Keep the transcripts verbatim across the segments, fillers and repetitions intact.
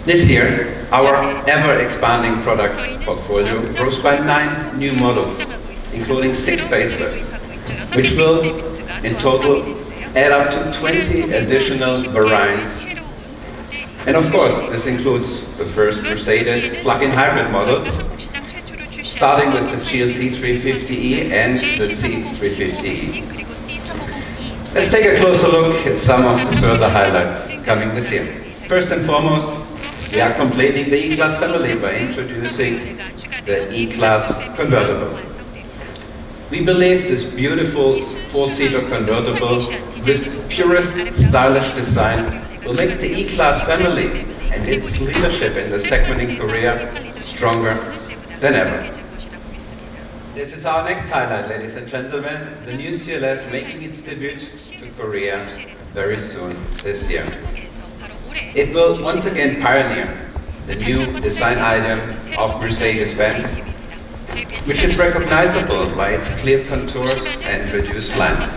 This year, our ever-expanding product portfolio grows by nine new models, including six facelifts, which will, in total, add up to twenty additional variants. And of course, this includes the first Mercedes plug-in hybrid models, starting with the G L C three fifty E and the C three fifty E. Let's take a closer look at some of the further highlights coming this year. First and foremost, we are completing the E-Class family by introducing the E-Class convertible. We believe this beautiful four-seater convertible with purest stylish design will make the E-Class family and its leadership in the segment in Korea stronger than ever. This is our next highlight, ladies and gentlemen, the new C L S making its debut to Korea very soon this year. It will once again pioneer the new design item of Mercedes-Benz, which is recognizable by its clear contours and reduced lines.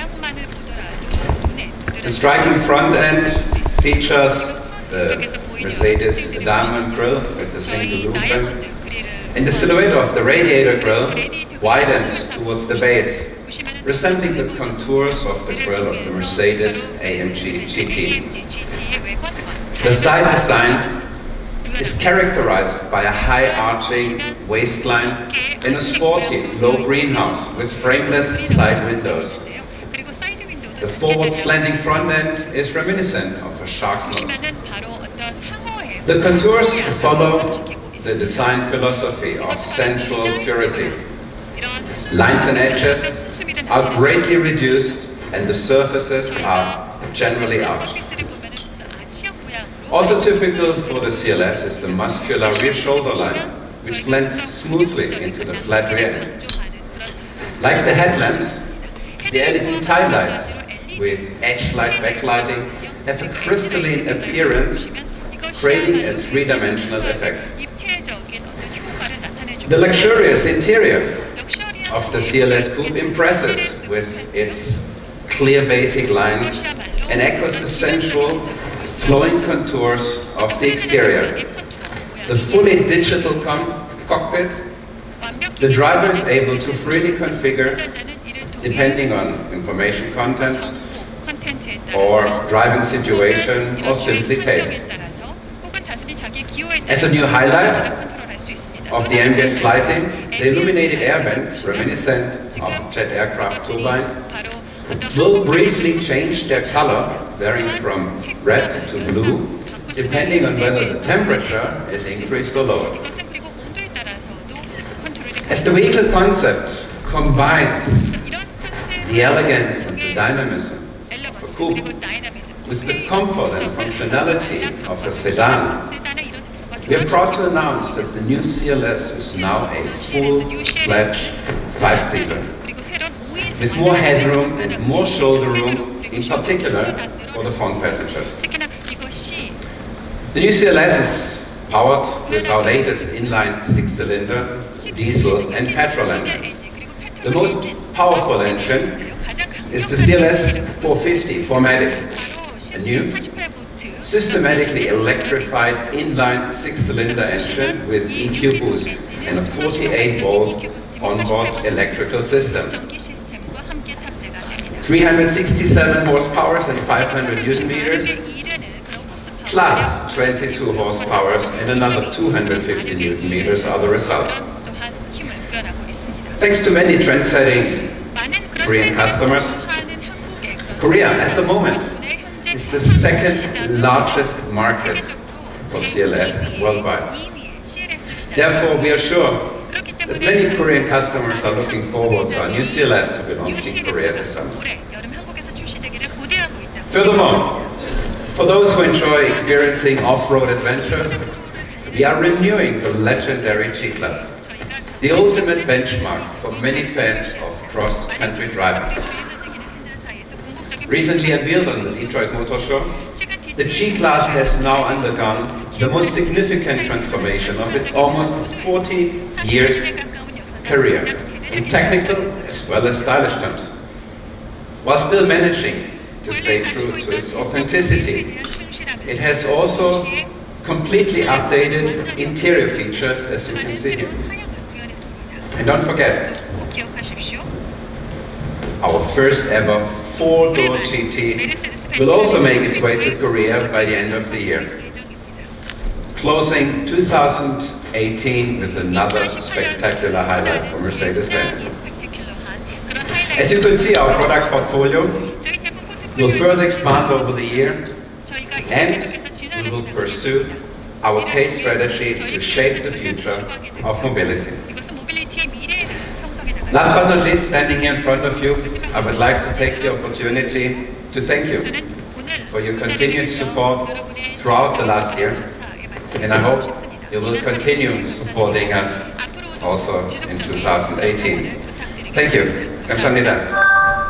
The striking front end features the Mercedes diamond grille with a single loop rim, and the silhouette of the radiator grille widens towards the base, resembling the contours of the grille of the Mercedes A M G G T. The side design is characterized by a high arching waistline and a sporty low greenhouse with frameless side windows. The forward slanting front end is reminiscent of a shark's nose. The contours follow the design philosophy of sensual purity. Lines and edges are greatly reduced and the surfaces are generally arched. Also typical for the C L S is the muscular rear shoulder line, which blends smoothly into the flat rear end. Like the headlamps, the L E D tail lights with edge-like backlighting have a crystalline appearance, creating a three-dimensional effect. The luxurious interior of the C L S Coupe impresses with its clear basic lines and echoes the sensual, flowing contours of the exterior. The fully digital cockpit, the driver is able to freely configure depending on information content or driving situation or simply taste. As a new highlight of the ambience lighting, the illuminated air vents, reminiscent of jet aircraft turbine, will briefly change their color, varying from red to blue, depending on whether the temperature is increased or lowered. As the vehicle concept combines the elegance and the dynamism of a coupe with the comfort and functionality of a sedan, we are proud to announce that the new C L S is now a full-fledged five-seater, with more headroom and more shoulder room, in particular for the front passengers. The new C L S is powered with our latest inline six-cylinder diesel and petrol engines. The most powerful engine is the C L S four fifty four matic, a new, systematically electrified inline six-cylinder engine with E Q boost and a forty-eight volt onboard electrical system. three hundred sixty-seven horsepower and five hundred newton meters, plus twenty-two horsepower and another two hundred fifty newton meters are the result. Thanks to many trend-setting Korean customers, Korea at the moment is the second largest market for C L S worldwide. Therefore, we are sure that many Korean customers are looking forward to our new C L S to be launched in Korea this summer. Furthermore, for those who enjoy experiencing off-road adventures, we are renewing the legendary G-Class, the ultimate benchmark for many fans of cross-country driving. Recently unveiled on the Detroit Motor Show, the G-Class has now undergone the most significant transformation of its almost forty years career, in technical as well as stylish terms, while still managing to stay true to its authenticity. It has also completely updated interior features, as you can see here. And don't forget, our first ever four-door G T will also make its way to Korea by the end of the year, closing two thousand eighteen with another spectacular highlight for Mercedes-Benz. As you can see, our product portfolio will further expand over the year, and we will pursue our K strategy to shape the future of mobility. Last but not least, standing here in front of you, I would like to take the opportunity to thank you for your continued support throughout the last year, and I hope you will continue supporting us also in two thousand eighteen. Thank you. 감사합니다.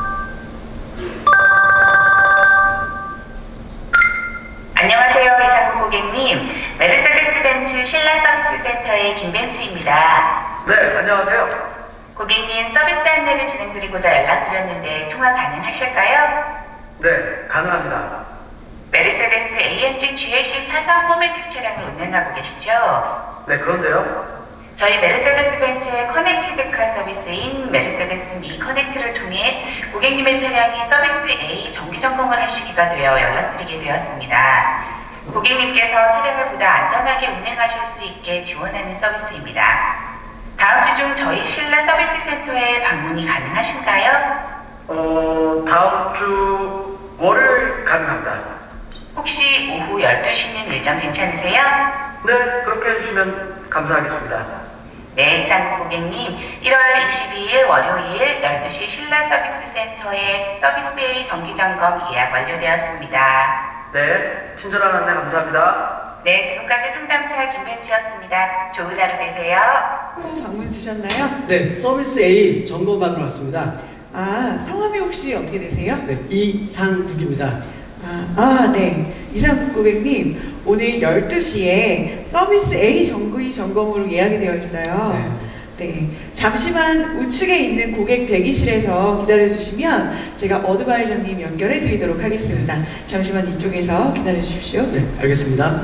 안녕하세요, 이상구 고객님. 메르세데스-벤츠 신라 서비스 센터의 김벤츠입니다. 네, 안녕하세요. 고객님, 서비스 안내를 진행드리고자 연락드렸는데 통화 가능하실까요? 네, 가능합니다. 메르세데스 에이엠지 지엘씨 사삼 포매틱 차량을 운행하고 계시죠? 네, 그런데요. 저희 메르세데스-벤츠의 커넥티드카 서비스인 메르세데스 미 커넥트를 통해 고객님의 차량이 서비스 A 정기 점검을 하시기가 되어 연락드리게 되었습니다. 고객님께서 차량을 보다 안전하게 운행하실 수 있게 지원하는 서비스입니다. 다음 주 중 저희 신라 서비스 센터에 방문이 가능하신가요? 어, 다음 주 월요일 가능합니다. 혹시 오후 열두 시는 일정 괜찮으세요? 네, 그렇게 해주시면 감사하겠습니다. 네, 이상구 고객님, 일월 이십이일 월요일 열두 시 신라 서비스 센터에 서비스 A 정기점검 예약 완료되었습니다. 네, 친절한 안내 감사합니다. 네, 지금까지 상담사 김벤츠였습니다. 좋은 하루 되세요. 방문 주셨나요? 네, 서비스 A 점검받으러 왔습니다. 아, 성함이 혹시 어떻게 되세요? 네, 이상국입니다. 아, 아, 네. 이상국 고객님, 오늘 열두 시에 서비스 A 정기 점검으로 예약이 되어 있어요. 네. 네. 잠시만 우측에 있는 고객 대기실에서 기다려주시면 제가 어드바이저님 연결해 드리도록 하겠습니다. 네. 잠시만 이쪽에서 기다려 주십시오. 네, 알겠습니다.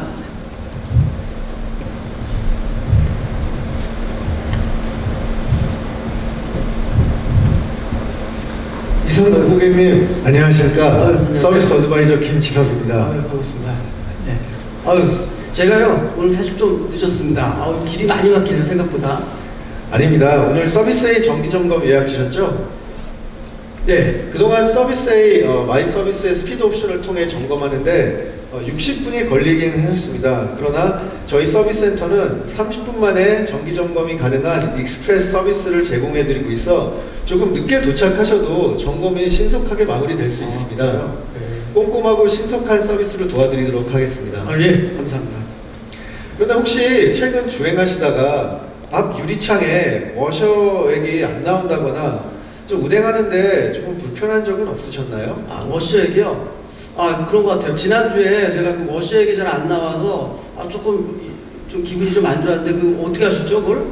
이성덕 고객님, 안녕하십니까? 아유, 서비스 어드바이저 김지섭입니다. 아유, 반갑습니다. 네. 아유, 제가요 오늘 사실 좀 늦었습니다. 아유, 길이 많이 막히네요, 생각보다. 아닙니다. 오늘 서비스 A 정기 점검 예약 주셨죠? 네. 그동안 서비스 A 어, 마이 서비스의 스피드 옵션을 통해 점검하는데 어, 육십 분이 걸리긴 했습니다. 그러나 저희 서비스 센터는 삼십 분 만에 정기 점검이 가능한 익스프레스 서비스를 제공해 드리고 있어 조금 늦게 도착하셔도 점검이 신속하게 마무리될 수 있습니다. 아, 네. 꼼꼼하고 신속한 서비스로 도와드리도록 하겠습니다. 아, 예, 감사합니다. 그런데 혹시 최근 주행하시다가 앞 유리창에 워셔액이 안 나온다거나 좀 운행하는데 조금 불편한 적은 없으셨나요? 아, 워셔액이요? 아, 그런 것 같아요. 지난주에 제가 그 워셔액이 잘 안 나와서 아, 조금 좀 기분이 좀 안 좋았는데 그 어떻게 하셨죠, 그걸?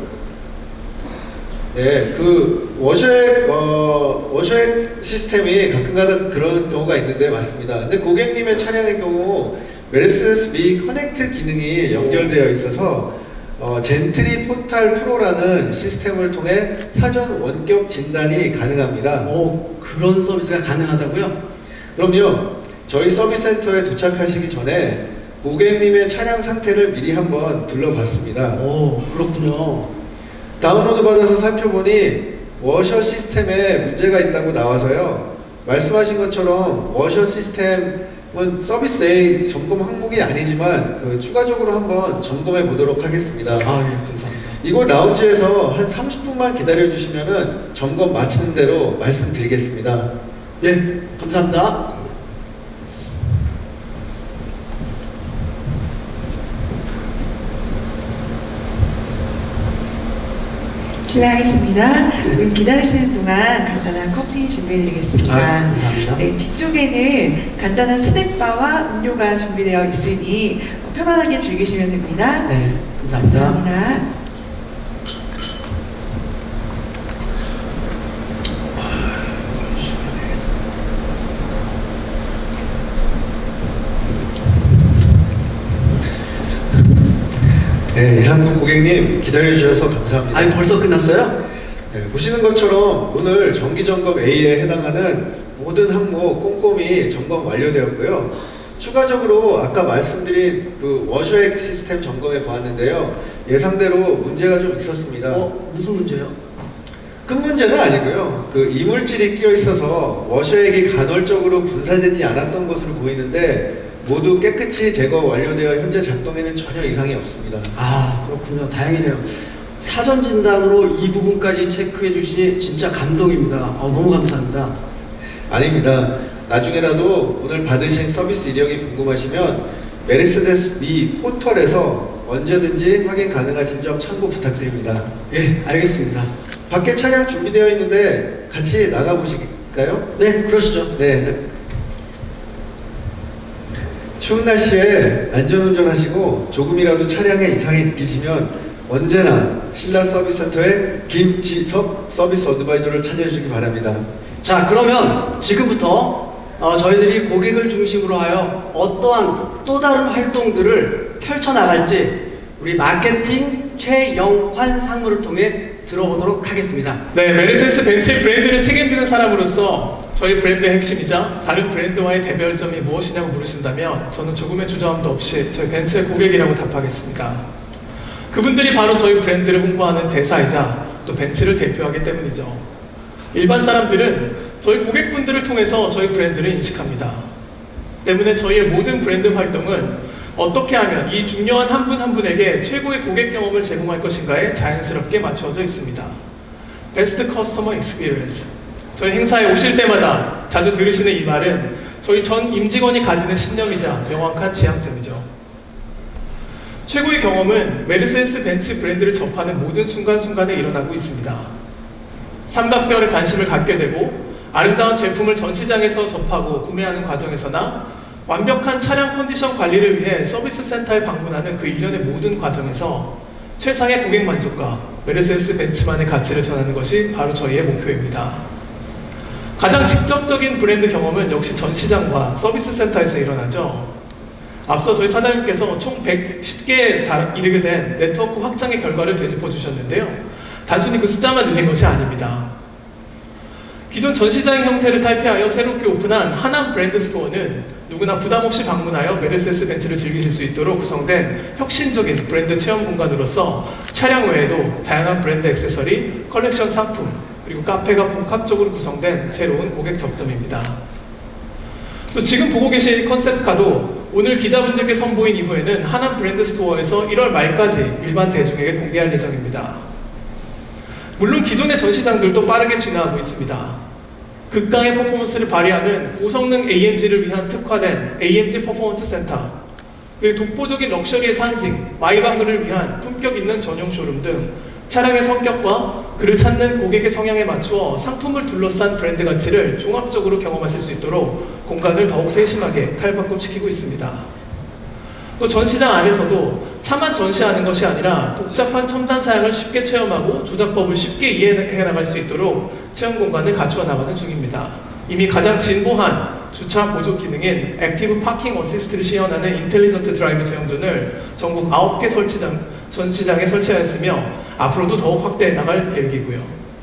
네, 그 워셔액 어, 워셔액 시스템이 가끔가다 그런 경우가 있는데 맞습니다. 근데 고객님의 차량의 경우 메르세데스 미 커넥트 기능이 연결되어 있어서 어, 젠트리 포탈 프로라는 시스템을 통해 사전 원격 진단이 가능합니다. 오, 그런 서비스가 가능하다고요? 그럼요. 저희 서비스 센터에 도착하시기 전에 고객님의 차량 상태를 미리 한번 둘러봤습니다. 오, 그렇군요. 다운로드 받아서 살펴보니 워셔 시스템에 문제가 있다고 나와서요. 말씀하신 것처럼 워셔 시스템은 서비스 A 점검 항목이 아니지만 그 추가적으로 한번 점검해 보도록 하겠습니다. 아, 예, 감사합니다. 이곳 라운지에서 한 삼십 분만 기다려 주시면은 점검 마치는 대로 말씀드리겠습니다. 네, 감사합니다. 실례하겠습니다. 그럼 기다리시는 동안 간단한 커피 준비해드리겠습니다. 아, 감사합니다. 네, 뒤쪽에는 간단한 스낵바와 음료가 준비되어 있으니 편안하게 즐기시면 됩니다. 네, 감사합니다. 감사합니다. 네, 이상국 고객님 기다려주셔서 감사합니다. 아니 벌써 끝났어요? 네, 보시는 것처럼 오늘 정기점검 A에 해당하는 모든 항목 꼼꼼히 점검 완료되었고요. 추가적으로 아까 말씀드린 그 워셔액 시스템 점검해 보았는데요. 예상대로 문제가 좀 있었습니다. 어? 무슨 문제요? 큰 문제는 아니고요. 그 이물질이 끼어 있어서 워셔액이 간헐적으로 분사되지 않았던 것으로 보이는데 모두 깨끗이 제거 완료되어 현재 작동에는 전혀 이상이 없습니다. 아 그렇군요. 다행이네요. 사전 진단으로 이 부분까지 체크해 주시니 진짜 감동입니다. 어, 너무 감사합니다. 아닙니다. 나중에라도 오늘 받으신 서비스 이력이 궁금하시면 메르세데스 미 포털에서 언제든지 확인 가능하신 점 참고 부탁드립니다. 예, 알겠습니다. 밖에 차량 준비되어 있는데 같이 나가보실까요? 네, 그러시죠. 네. 추운 날씨에 안전운전 하시고 조금이라도 차량에 이상이 느끼시면 언제나 신라 서비스센터의 김지섭 서비스 어드바이저를 찾아주시기 바랍니다. 자, 그러면 지금부터 어, 저희들이 고객을 중심으로 하여 어떠한 또 다른 활동들을 펼쳐나갈지 우리 마케팅 최영환 상무를 통해 들어보도록 하겠습니다. 네, 메르세데스 벤츠의 브랜드를 책임지는 사람으로서 저희 브랜드의 핵심이자 다른 브랜드와의 대별점이 무엇이냐고 물으신다면 저는 조금의 주저함도 없이 저희 벤츠의 고객이라고 답하겠습니다. 그분들이 바로 저희 브랜드를 홍보하는 대사이자 또 벤츠를 대표하기 때문이죠. 일반 사람들은 저희 고객분들을 통해서 저희 브랜드를 인식합니다. 때문에 저희의 모든 브랜드 활동은 어떻게 하면 이 중요한 한 분 한 분에게 최고의 고객 경험을 제공할 것인가에 자연스럽게 맞추어져 있습니다. Best Customer Experience. 저희 행사에 오실 때마다 자주 들으시는 이 말은 저희 전 임직원이 가지는 신념이자 명확한 지향점이죠. 최고의 경험은 메르세데스 벤츠 브랜드를 접하는 모든 순간순간에 일어나고 있습니다. 삼각별에 관심을 갖게 되고 아름다운 제품을 전시장에서 접하고 구매하는 과정에서나 완벽한 차량 컨디션 관리를 위해 서비스 센터에 방문하는 그 일련의 모든 과정에서 최상의 고객 만족과 메르세데스 벤츠만의 가치를 전하는 것이 바로 저희의 목표입니다. 가장 직접적인 브랜드 경험은 역시 전시장과 서비스 센터에서 일어나죠. 앞서 저희 사장님께서 총 백십 개에 이르게 된 네트워크 확장의 결과를 되짚어 주셨는데요. 단순히 그 숫자만 늘린 것이 아닙니다. 기존 전시장 형태를 탈피하여 새롭게 오픈한 하남 브랜드 스토어는 누구나 부담없이 방문하여 메르세데스 벤츠를 즐기실 수 있도록 구성된 혁신적인 브랜드 체험 공간으로서 차량 외에도 다양한 브랜드 액세서리, 컬렉션 상품, 그리고 카페가 복합적으로 구성된 새로운 고객 접점입니다. 또 지금 보고 계신 컨셉카도 오늘 기자분들께 선보인 이후에는 하남 브랜드 스토어에서 일월 말까지 일반 대중에게 공개할 예정입니다. 물론 기존의 전시장들도 빠르게 진화하고 있습니다. 극강의 퍼포먼스를 발휘하는 고성능 에이엠지를 위한 특화된 에이엠지 퍼포먼스 센터, 그리고 독보적인 럭셔리의 상징 마이바흐를 위한 품격 있는 전용 쇼룸 등 차량의 성격과 그를 찾는 고객의 성향에 맞추어 상품을 둘러싼 브랜드 가치를 종합적으로 경험하실 수 있도록 공간을 더욱 세심하게 탈바꿈시키고 있습니다. 또 전시장 안에서도 차만 전시하는 것이 아니라 복잡한 첨단 사양을 쉽게 체험하고 조작법을 쉽게 이해해 나갈 수 있도록 체험 공간을 갖추어 나가는 중입니다. 이미 가장 진보한 주차 보조 기능인 액티브 파킹 어시스트를 시연하는 인텔리전트 드라이브 체험존을 전국 아홉 개 설치장, 전시장에 설치하였으며 앞으로도 더욱 확대해 나갈 계획이고요.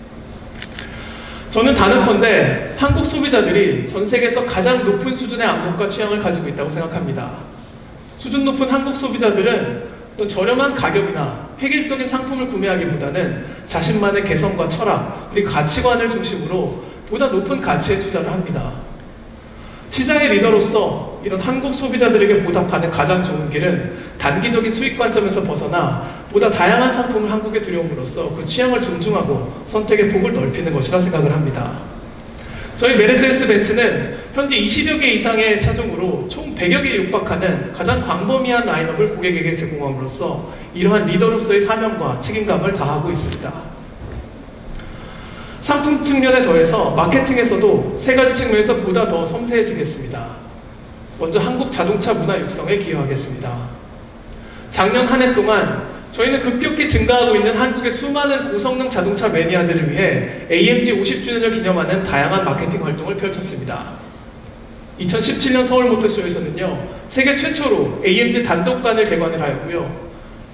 저는 단언컨대 한국 소비자들이 전 세계에서 가장 높은 수준의 안목과 취향을 가지고 있다고 생각합니다. 수준 높은 한국 소비자들은 또 저렴한 가격이나 획일적인 상품을 구매하기보다는 자신만의 개성과 철학, 그리고 가치관을 중심으로 보다 높은 가치에 투자를 합니다. 시장의 리더로서 이런 한국 소비자들에게 보답하는 가장 좋은 길은 단기적인 수익 관점에서 벗어나 보다 다양한 상품을 한국에 들여옴으로써 그 취향을 존중하고 선택의 폭을 넓히는 것이라 생각을 합니다. 저희 메르세데스 벤츠는 현재 이십여 개 이상의 차종으로 총 백여 개에 육박하는 가장 광범위한 라인업을 고객에게 제공함으로써 이러한 리더로서의 사명과 책임감을 다하고 있습니다. 상품 측면에 더해서 마케팅에서도 세 가지 측면에서 보다 더 섬세해지겠습니다. 먼저 한국 자동차 문화 육성에 기여하겠습니다. 작년 한 해 동안 저희는 급격히 증가하고 있는 한국의 수많은 고성능 자동차 매니아들을 위해 에이엠지 오십 주년을 기념하는 다양한 마케팅 활동을 펼쳤습니다. 이천십칠 년 서울 모터쇼에서는요, 세계 최초로 에이엠지 단독관을 개관을 하였고요.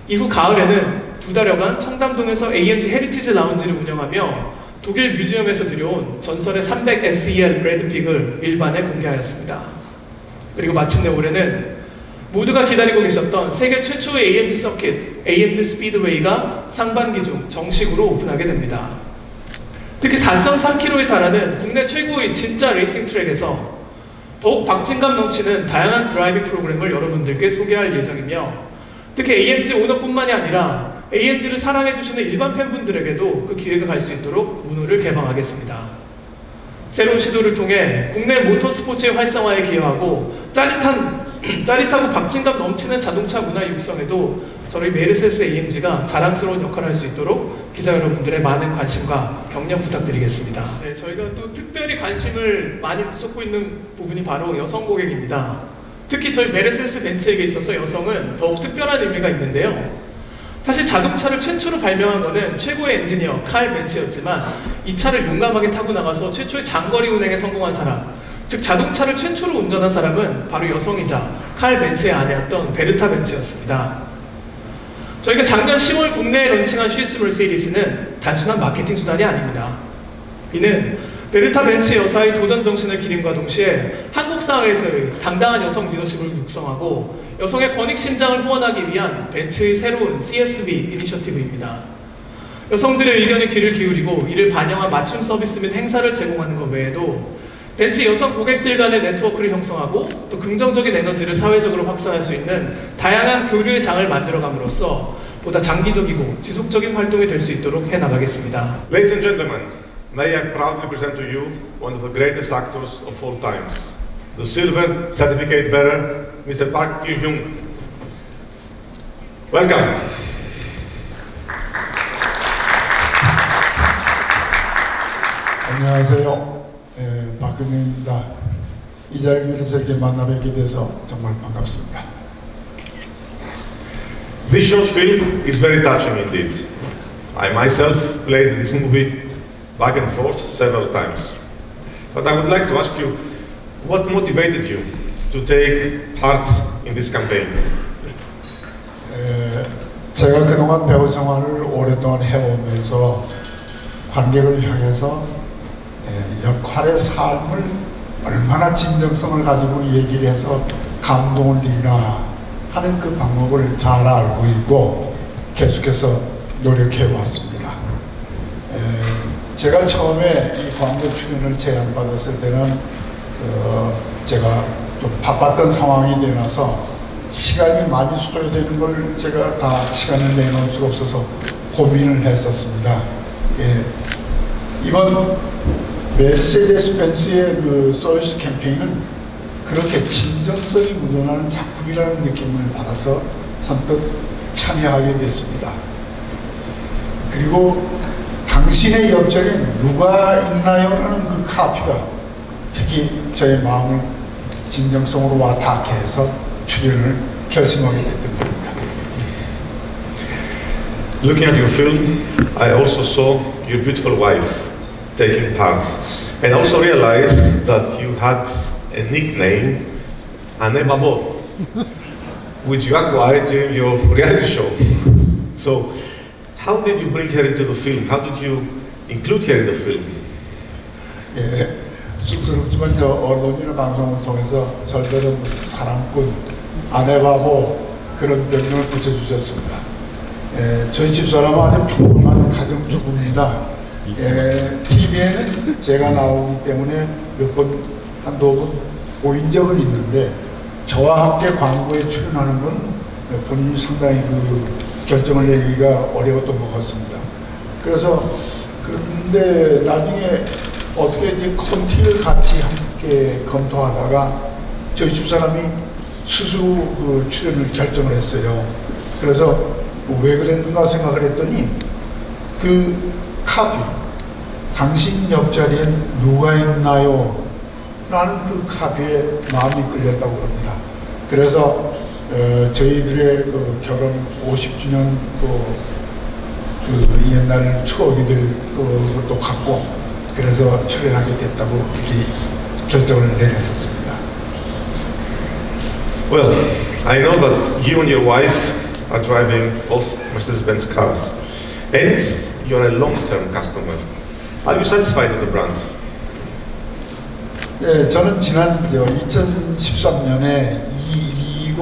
이후 가을에는 두 달여간 청담동에서 에이엠지 헤리티지 라운지를 운영하며 독일 뮤지엄에서 들여온 전설의 삼백 에스이엘 레드픽을 일반에 공개하였습니다. 그리고 마침내 올해는 모두가 기다리고 계셨던 세계 최초의 에이엠지 서킷, 에이엠지 스피드웨이가 상반기 중 정식으로 오픈하게 됩니다. 특히 사 점 삼 킬로미터에 달하는 국내 최고의 진짜 레이싱 트랙에서 더욱 박진감 넘치는 다양한 드라이빙 프로그램을 여러분들께 소개할 예정이며, 특히 에이엠지 오너뿐만이 아니라 에이엠지를 사랑해주시는 일반 팬분들에게도 그 기회가 갈 수 있도록 문호를 개방하겠습니다. 새로운 시도를 통해 국내 모터스포츠의 활성화에 기여하고 짜릿한, 짜릿하고 박진감 넘치는 자동차 문화 육성에도 저희 메르세데스 에이엠지가 자랑스러운 역할을 할 수 있도록 기자 여러분들의 많은 관심과 격려 부탁드리겠습니다. 네, 저희가 또 특별히 관심을 많이 쏟고 있는 부분이 바로 여성 고객입니다. 특히 저희 메르세데스 벤츠에게 있어서 여성은 더욱 특별한 의미가 있는데요. 사실 자동차를 최초로 발명한 것은 최고의 엔지니어 칼 벤츠였지만 이 차를 용감하게 타고 나가서 최초의 장거리 운행에 성공한 사람, 즉 자동차를 최초로 운전한 사람은 바로 여성이자 칼 벤츠의 아내였던 베르타 벤츠였습니다. 저희가 작년 시월 국내에 런칭한 슈이스 머세디스는 단순한 마케팅 수단이 아닙니다. 이는 베르타 벤츠 여사의 도전 정신을 기림과 동시에 한국 사회에서의 당당한 여성 리더십을 육성하고 여성의 권익 신장을 후원하기 위한 벤츠의 새로운 씨에스비 이니셔티브입니다. 여성들의 의견에 귀를 기울이고 이를 반영한 맞춤 서비스 및 행사를 제공하는 것 외에도 벤츠 여성 고객들 간의 네트워크를 형성하고 또 긍정적인 에너지를 사회적으로 확산할 수 있는 다양한 교류의 장을 만들어감으로써 보다 장기적이고 지속적인 활동이 될 수 있도록 해나가겠습니다. Ladies and gentlemen, may I proudly present to you one of the greatest actors of all times, the silver certificate bearer, Mister Park Yoo-hyung. Welcome. 안녕하세요. 예, 박근혜입니다. 이 자리에서 이렇게 만나 뵙게 돼서 정말 반갑습니다. This short film is very touching indeed. I myself played this movie back and forth several times. But I would like to ask you, what motivated you to take part in this campaign? 에, 제가 그동안 배우 생활을 오랫동안 해오면서 관객을 향해서 에, 역할의 삶을 얼마나 진정성을 가지고 얘기를 해서 감동을 드리나 하는 그 방법을 잘 알고 있고 계속해서 노력해 왔습니다. 에, 제가 처음에 이 광고 출연을 제안받았을 때는 어, 제가 좀 바빴던 상황이 되어서 시간이 많이 소요되는 걸 제가 다 시간을 내놓을 수가 없어서 고민을 했었습니다. 예, 이번 메르세데스 벤츠의 그 서비스 캠페인은 그렇게 진정성이 묻어나는 작품이라는 느낌을 받아서 선뜻 참여하게 됐습니다. 그리고 당신의 옆자리에 누가 있나요? 라는 그 카피가 특히 저의 마음을 진정성으로 와닿게 해서 출연을 결심하게 됐던 겁니다. Looking at your film, I also saw your beautiful wife taking part, and also realized that you had a nickname, Anne Babo, which you acquired during your reality show. So, how did you bring her into the film? How did you include her in the film? 예, 쑥스럽지만 저 언론이나 방송을 통해서 절대로 사랑꾼, 아내 바보 그런 별명을 붙여주셨습니다. 예, 저희 집사람은 아주 평범한 가정주부입니다. 예, 티비에는 제가 나오기 때문에 몇 번, 한두 번 보인 적은 있는데 저와 함께 광고에 출연하는 건 본인이 상당히 그 결정을 내기가 어려웠던 것 같습니다. 그래서 그런데 나중에 어떻게 이제 컨티를 같이 함께 검토하다가 저희 집사람이 스스로 그 출연을 결정을 했어요. 그래서 왜 그랬는가 생각을 했더니 그 카피, 당신 옆자리엔 누가 있나요? 라는 그 카피에 마음이 끌렸다고 합니다. 그래서 어, 저희들의 그 결혼 오십 주년 또 그 옛날 추억이 될 것도 같고 그래서 출연하게 됐다고 이렇게 결정을 내렸었습니다. Well, I know that you and your wife are driving both Mercedes-Benz cars, and you're a long-term customer. Are you satisfied with the brand? 네, 저는 지난 이천십삼 년에 이백이십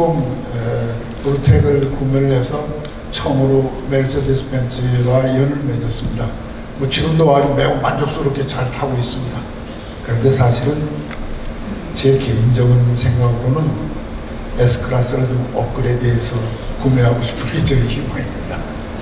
브루텍을 구매를 해서 처음으로 메르세데스 벤츠와 연을 맺었습니다. 뭐 지금도 아주 매우 만족스럽게 잘 타고 있습니다. 그런데 사실은 제 개인적인 생각으로는 S클래스를 좀 업그레이드해서 구매하고 싶은 게 저의 희망입니다.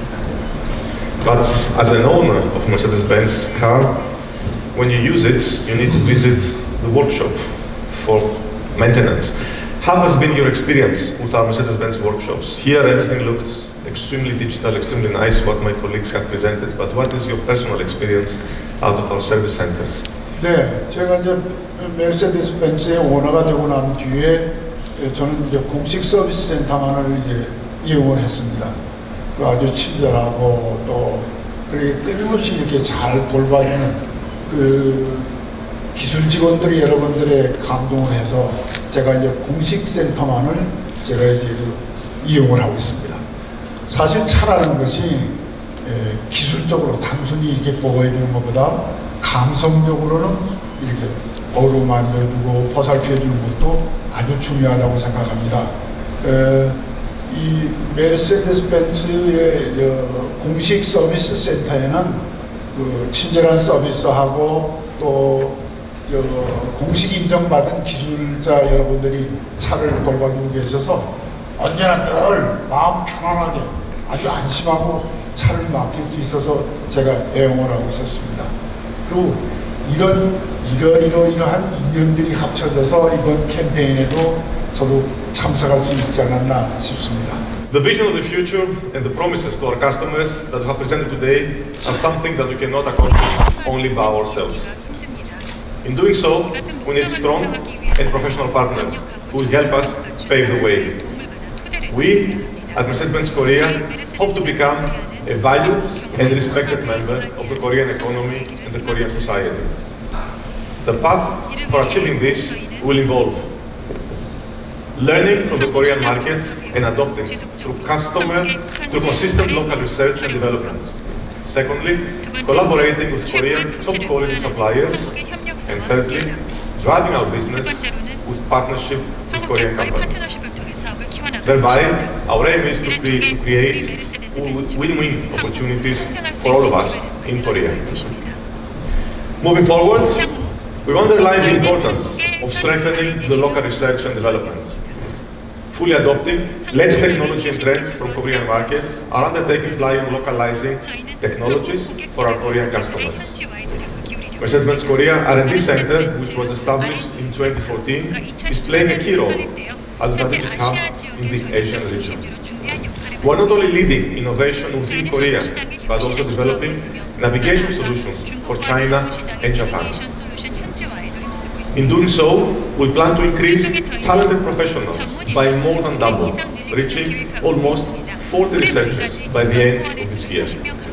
But as an owner of Mercedes-Benz car, when you use it, you need to visit the workshop for maintenance. How has been your experience with our Mercedes-Benz workshops? Here everything looked extremely digital, extremely nice, what my colleagues have presented, but what is your personal experience out of our service centers? 네, 제가 이제 메르세데스 벤츠의 오너가 되고 난 뒤에 저는 이제 공식 서비스 센터만을 이제 이용을 했습니다. 그 아주 친절하고 또 그렇게 끊임없이 이렇게 잘 돌봐주는 그 기술 직원들이 여러분들의 감동을 해서 제가 이제 공식 센터만을 제가 이제 이용을 하고 있습니다. 사실 차라는 것이 기술적으로 단순히 이렇게 보호해주는 것보다 감성적으로는 이렇게 어루만져주고 보살펴주는 것도 아주 중요하다고 생각합니다. 에, 이 메르세데스 벤츠의 공식 서비스 센터에는 그 친절한 서비스하고 또 저 공식 인정받은 기술자 여러분들이 차를 돌봐주고 계셔서 언제나 늘 마음 편안하게 아주 안심하고 차를 맡길 수 있어서 제가 애용을 하고 있었습니다. 그리고 이런 이러이러이러한 인연들이 합쳐져서 이번 캠페인에도 저도 참석할 수 있지 않았나 싶습니다. The vision of the future and the promises to our customers that we have presented today are something that we cannot accomplish only by ourselves. In doing so, we need strong and professional partners who will help us pave the way. We, at Mercedes-Benz Korea, hope to become a valued and respected member of the Korean economy and the Korean society. The path for achieving this will involve learning from the Korean market and adopting through customer, through consistent local research and development. Secondly, collaborating with Korean top quality suppliers. And thirdly, driving our business with partnership with Korean companies. Thereby, our aim is to, be, to create win-win opportunities for all of us in Korea. Moving forward, we underline the importance of strengthening the local research and development. Fully adopting latest technology and trends from Korean markets, our undertakings lie on localizing technologies for our Korean customers. Mercedes-Benz Korea R and D Center, which was established in twenty fourteen, is playing a key role as a strategic hub in the Asian region. We are not only leading innovation within Korea, but also developing navigation solutions for China and Japan. In doing so, we plan to increase talented professionals by more than double, reaching almost forty researchers by the end of this year.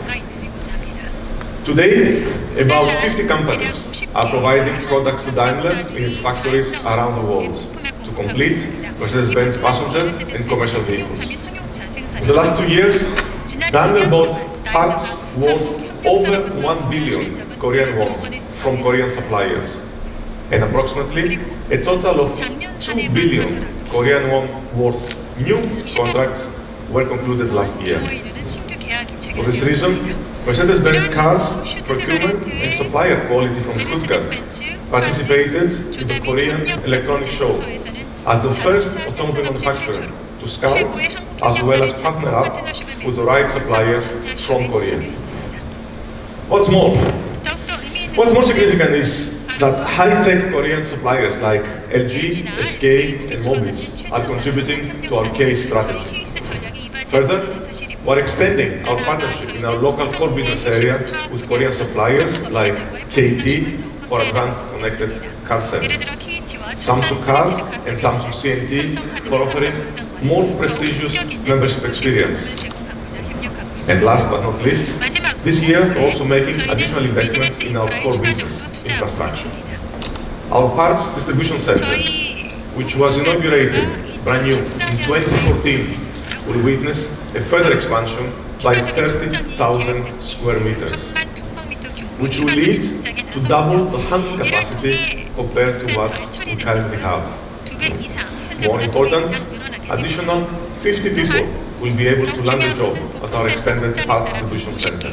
Today, about fifty companies are providing products to Daimler in its factories around the world to complete Mercedes-Benz passenger and commercial vehicles. In the last two years, Daimler bought parts worth over one billion Korean won from Korean suppliers, and approximately a total of two billion Korean won worth new contracts were concluded last year. For this reason, Mercedes-Benz cars, procurement and supplier quality from Stuttgart participated in the Korean Electronic Show as the first automobile manufacturer to scout as well as partner up with the right suppliers from Korea. What's more, what's more significant is that high-tech Korean suppliers like L G, S K and Mobis are contributing to our case strategy. Further, we're extending our partnership in our local core business area with Korean suppliers like K T for advanced connected car service, Samsung Car and Samsung C N T for offering more prestigious membership experience. And last but not least, this year we're also making additional investments in our core business infrastructure. Our parts distribution center, which was inaugurated brand new in twenty fourteen, will witness a further expansion by thirty thousand square meters, which will lead to double the handling capacity compared to what we currently have. More important, additional fifty people will be able to land a job at our extended parts distribution center.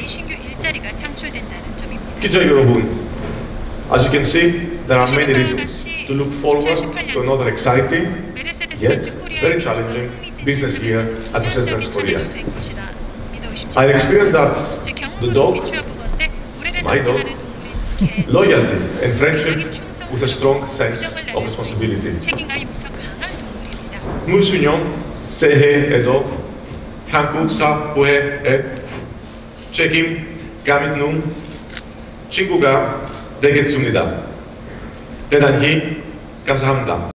기자 여러분, as you can see, there are many reasons to look forward to another exciting, yet very challenging business year at Mercedes-Benz Korea. I experienced that the dog, my dog, loyalty and friendship with a strong sense of responsibility. 물순영, 새해에도 한국 사회의 책임감 있는 친구가 되겠습니다. 대단히 감사합니다.